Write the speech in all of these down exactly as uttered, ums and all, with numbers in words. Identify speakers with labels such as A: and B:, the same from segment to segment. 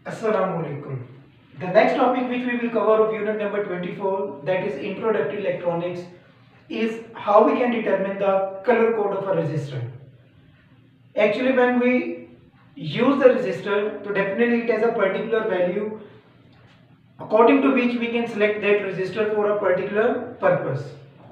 A: Assalamu alaikum. The next topic which we will cover of unit number twenty-four, that is introductory electronics, is how we can determine the color code of a resistor. Actually, when we use the resistor, so definitely it has a particular value according to which we can select that resistor for a particular purpose.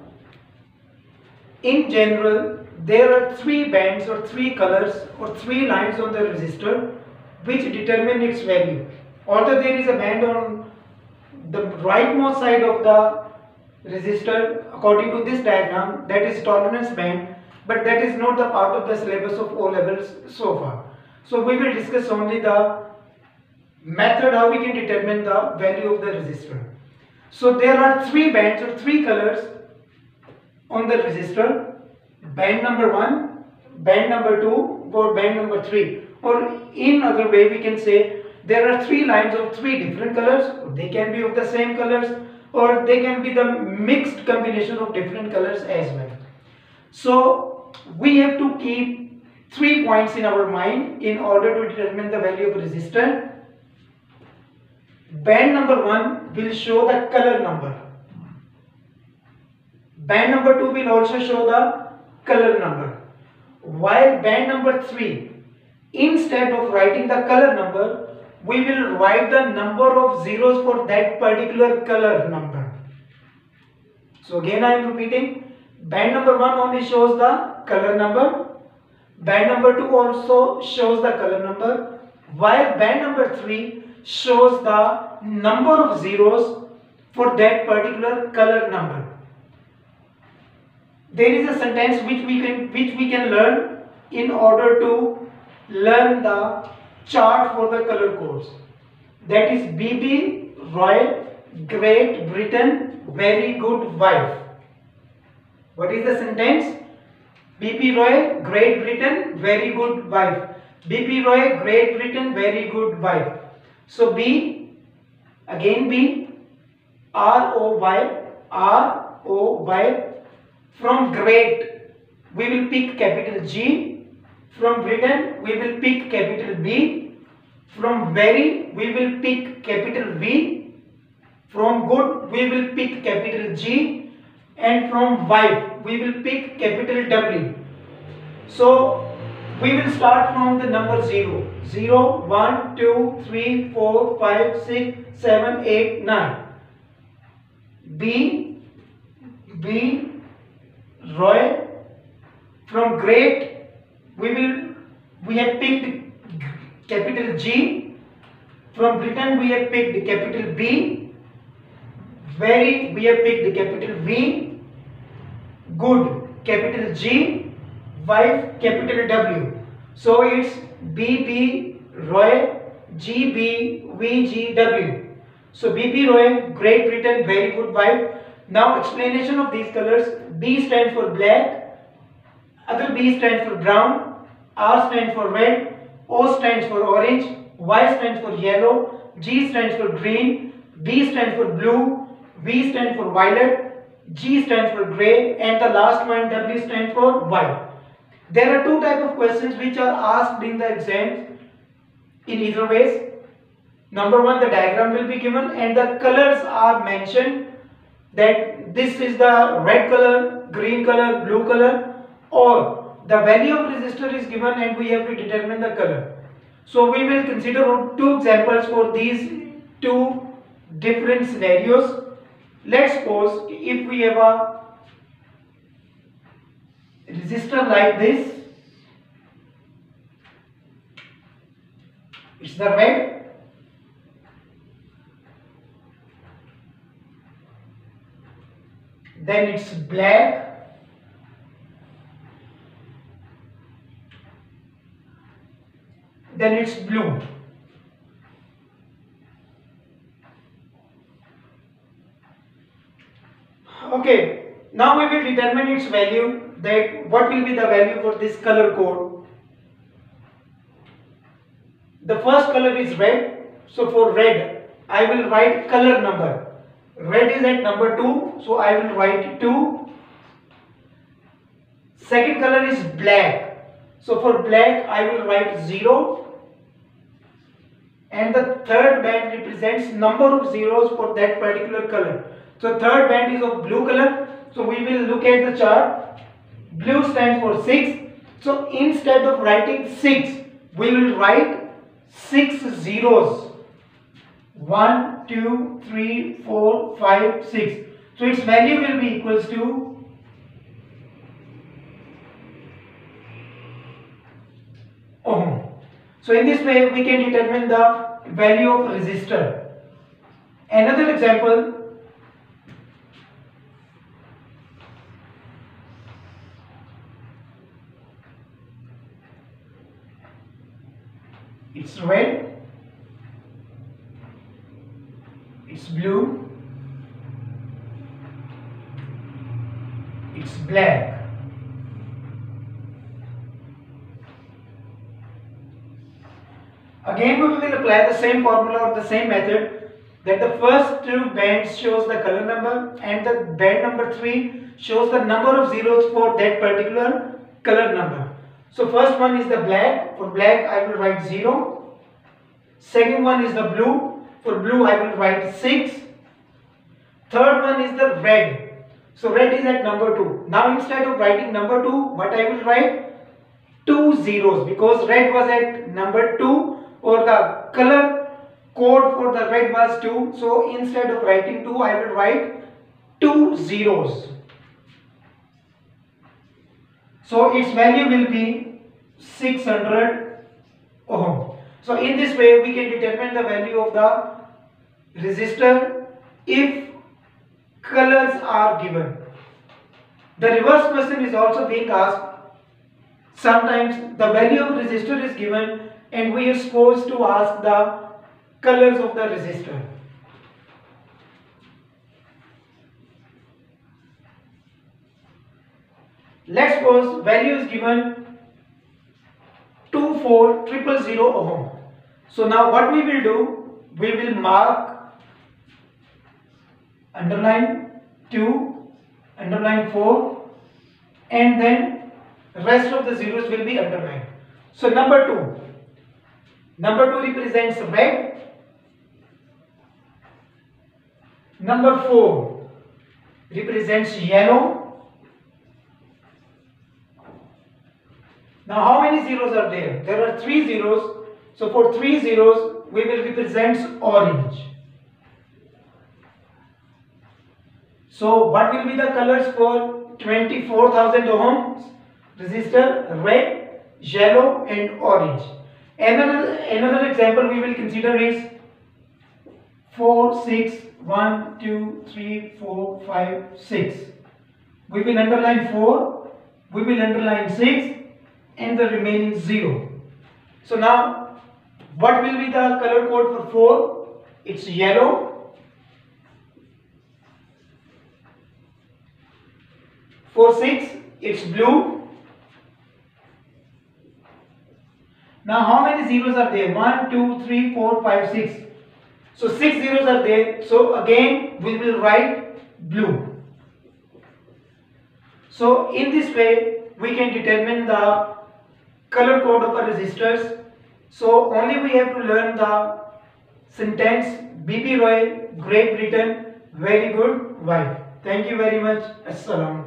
A: In general, there are three bands or three colors or three lines on the resistor which determine its value. Although there is a band on the rightmost side of the resistor according to this diagram, that is tolerance band, but that is not the part of the syllabus of O levels so far. So we will discuss only the method how we can determine the value of the resistor. So there are three bands or three colors on the resistor: band number one, band number two, or band number three. Or in other way we can say there are three lines of three different colors. They can be of the same colors or they can be the mixed combination of different colors as well. So we have to keep three points in our mind in order to determine the value of resistor. Band number one will show the color number. Band number two will also show the color number. While band number three, instead of writing the color number, we will write the number of zeros for that particular color number. So again I am repeating, band number one only shows the color number. Band number two also shows the color number. While band number three shows the number of zeros for that particular color number. There is a sentence which we can which we can learn in order to learn the chart for the color codes. That is B B Roy, Great Britain, very good wife. What is the sentence? B B Roy, Great Britain, very good wife. B B Roy, Great Britain, very good wife. So B, again B, R O Y, R O Y. From great, we will pick capital G. From Britain, we will pick capital B. From very, we will pick capital V. From good, we will pick capital G. And from wife, we will pick capital W. So we will start from the number zero. zero, one, two, three, four, five, six, seven, eight, nine. B, B, Roy. From great, we will we have picked capital G. From Britain, we have picked capital B. Very, we have picked capital V. Good, capital G. Wife, capital W. So it's B B Roy, G B V G W. So B B Roy, Great Britain, very good wife. Now explanation of these colors. B stands for black, other B stands for brown, R stands for red, O stands for orange, Y stands for yellow, G stands for green, B stands for blue, V stands for violet, G stands for grey, and the last one W stands for white. There are two types of questions which are asked in the exams in either ways. Number one, the diagram will be given and the colors are mentioned, that this is the red color, green color, blue color, or the value of resistor is given and we have to determine the color. So we will consider two examples for these two different scenarios. Let's suppose if we have a resistor like this, it's the red. Then it's black, then it's blue. Okay, now we will determine its value, that what will be the value for this color code. The first color is red, so for red I will write color number. Red is at number two, so I will write two. Second color is black, so for black I will write zero. and the third band represents number of zeros for that particular color. So third band is of blue color. So we will look at the chart. Blue stands for six. So instead of writing six, we will write six zeros. one, two, three, four, five, six. So its value will be equals to ohm. So in this way we can determine the value of resistor. Another example, it's red, it's blue, it's black. Again we will apply the same formula or the same method, that the first two bands shows the color number and the band number three shows the number of zeros for that particular color number. So first one is the black. For black I will write zero. Second one is the blue. For blue I will write six. Third one is the red. So red is at number two. Now instead of writing number two, what I will write? Two zeros, because red was at number two, or the color code for the red was two. So instead of writing two, I will write two zeros. So its value will be six hundred ohm. So in this way we can determine the value of the resistor if colors are given. The reverse question is also being asked. Sometimes the value of resistor is given and we are supposed to ask the colors of the resistor. Let's suppose value is given two four zero zero zero ohm. So now what we will do, we will mark, underline two, underline four, and then rest of the zeros will be underlined. So number two, number two represents red, number four represents yellow. Now how many zeros are there? There are three zeros. So for three zeros we will represent orange. So what will be the colors for twenty-four thousand ohms resistor? Red, yellow and orange. Another, another example we will consider is four, six, one, two, three, four, five, six. We will underline four, we will underline six and the remaining zero. So now what will be the color code for four? It's yellow. For six, it's blue. Now how many zeros are there? one, two, three, four, five, six. So six zeros are there. So again we will write blue. So in this way we can determine the color code of our resistors. So only we have to learn the sentence B B Roy, Great Britain, very good wife. Thank you very much. Assalam.